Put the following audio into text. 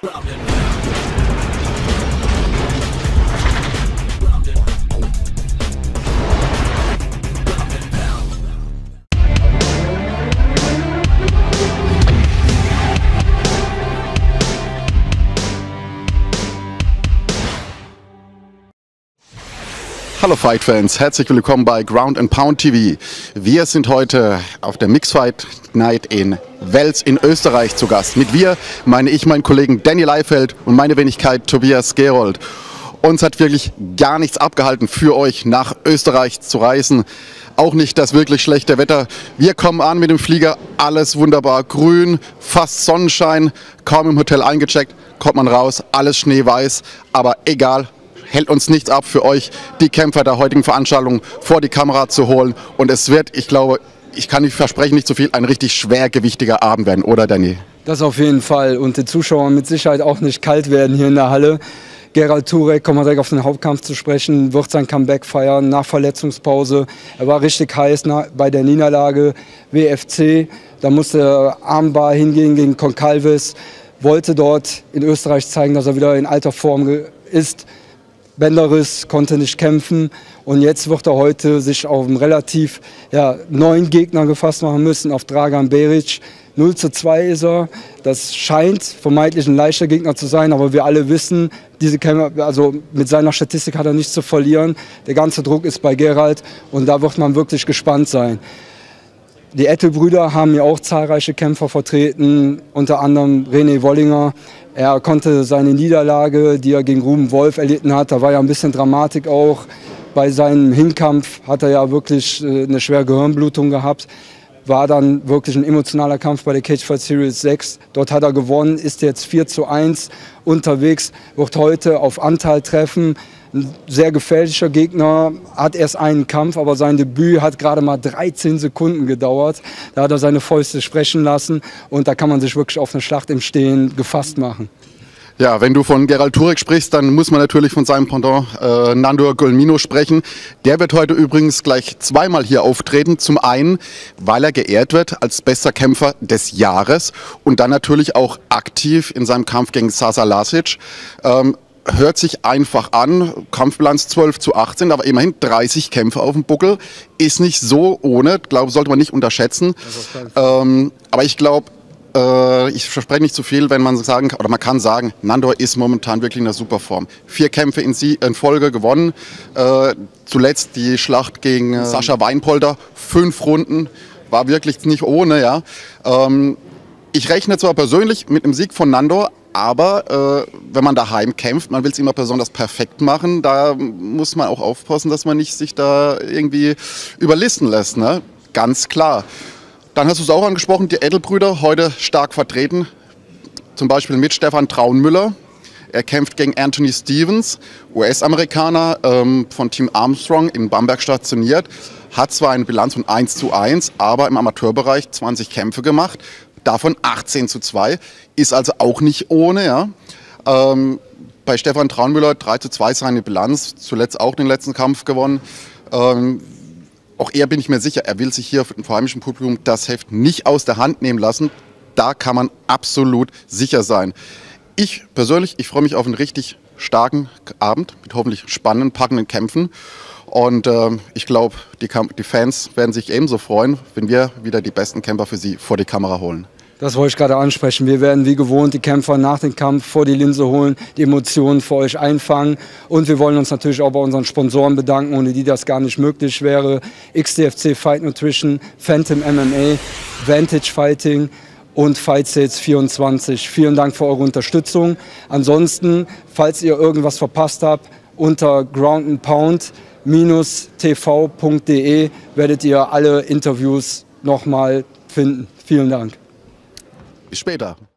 Hallo Fight-Fans, herzlich willkommen bei Ground & Pound TV. Wir sind heute auf der Mixfight Night in Wels in Österreich zu Gast. Mit wir meine ich meinen Kollegen Danny Leifeld und meine Wenigkeit Tobias Gerold. Uns hat wirklich gar nichts abgehalten, für euch nach Österreich zu reisen. Auch nicht das wirklich schlechte Wetter. Wir kommen an mit dem Flieger, alles wunderbar grün, fast Sonnenschein, kaum im Hotel eingecheckt, kommt man raus, alles schneeweiß, aber egal. Hält uns nichts ab, für euch die Kämpfer der heutigen Veranstaltung vor die Kamera zu holen. Und es wird, ich glaube, ich kann nicht versprechen, nicht zu viel, ein richtig schwergewichtiger Abend werden, oder Danny? Das auf jeden Fall. Und die Zuschauer mit Sicherheit auch nicht kalt werden hier in der Halle. Gerald Turek, kommen wir direkt auf den Hauptkampf zu sprechen, wird sein Comeback feiern nach Verletzungspause. Er war richtig heiß bei der Niederlage WFC. Da musste Armbar hingehen gegen Goncalves. Wollte dort in Österreich zeigen, dass er wieder in alter Form ist. Bänderriss, konnte nicht kämpfen und jetzt wird er heute sich auf einen relativ neuen Gegner gefasst machen müssen, auf Dragan Beric. 0:2 ist er. Das scheint vermeintlich ein leichter Gegner zu sein, aber wir alle wissen, diese Kämpfer, also mit seiner Statistik hat er nichts zu verlieren. Der ganze Druck ist bei Gerald und da wird man wirklich gespannt sein. Die Ettel-Brüder haben ja auch zahlreiche Kämpfer vertreten, unter anderem René Wollinger. Er konnte seine Niederlage, die er gegen Ruben Wolf erlitten hat, da war ja ein bisschen Dramatik auch. Bei seinem Hinkampf hat er ja wirklich eine schwere Gehirnblutung gehabt. War dann wirklich ein emotionaler Kampf bei der Cagefight Series 6. Dort hat er gewonnen, ist jetzt 4:1 unterwegs, wird heute auf Antal treffen. Ein sehr gefährlicher Gegner, hat erst einen Kampf, aber sein Debüt hat gerade mal 13 Sekunden gedauert. Da hat er seine Fäuste sprechen lassen und da kann man sich wirklich auf eine Schlacht im Stehen gefasst machen. Ja, wenn du von Gerald Turek sprichst, dann muss man natürlich von seinem Pendant Nandor Golmino sprechen. Der wird heute übrigens gleich zweimal hier auftreten. Zum einen, weil er geehrt wird als bester Kämpfer des Jahres und dann natürlich auch aktiv in seinem Kampf gegen Sasa Lasic. Hört sich einfach an, Kampfbilanz 12:18, aber immerhin 30 Kämpfe auf dem Buckel. Ist nicht so ohne, glaube sollte man nicht unterschätzen. Aber ich glaube, ich verspreche nicht zu viel, wenn man sagen kann, oder man kann sagen, Nandor ist momentan wirklich in einer super Form. 4 Kämpfe in Folge gewonnen. Zuletzt die Schlacht gegen Sascha Weinpolter, 5 Runden, war wirklich nicht ohne. Ja. Ich rechne zwar persönlich mit einem Sieg von Nandor, aber wenn man daheim kämpft, man will es immer besonders perfekt machen, da muss man auch aufpassen, dass man nicht sich da irgendwie überlisten lässt, ne? Ganz klar. Dann hast du es auch angesprochen, die Ettel-Brüder heute stark vertreten, zum Beispiel mit Stefan Traunmüller. Er kämpft gegen Anthony Stevens, US-Amerikaner von Team Armstrong in Bamberg stationiert, hat zwar eine Bilanz von 1:1, aber im Amateurbereich 20 Kämpfe gemacht. Davon 18:2, ist also auch nicht ohne. Ja. Bei Stefan Traunmüller 3:2 seine Bilanz, zuletzt auch den letzten Kampf gewonnen. Auch er, bin ich mir sicher, er will sich hier vor heimischem Publikum das Heft nicht aus der Hand nehmen lassen. Da kann man absolut sicher sein. Ich persönlich, ich freue mich auf einen richtig starken Abend mit hoffentlich spannenden, packenden Kämpfen. Und ich glaube, die Fans werden sich ebenso freuen, wenn wir wieder die besten Kämpfer für sie vor die Kamera holen. Das wollte ich gerade ansprechen. Wir werden wie gewohnt die Kämpfer nach dem Kampf vor die Linse holen, die Emotionen für euch einfangen. Und wir wollen uns natürlich auch bei unseren Sponsoren bedanken, ohne die das gar nicht möglich wäre. XTFC Fight Nutrition, Phantom MMA, Vantage Fighting und Fight Sales 24. Vielen Dank für eure Unterstützung. Ansonsten, falls ihr irgendwas verpasst habt, unter Ground & Pound tv.de werdet ihr alle Interviews nochmal finden. Vielen Dank. Bis später.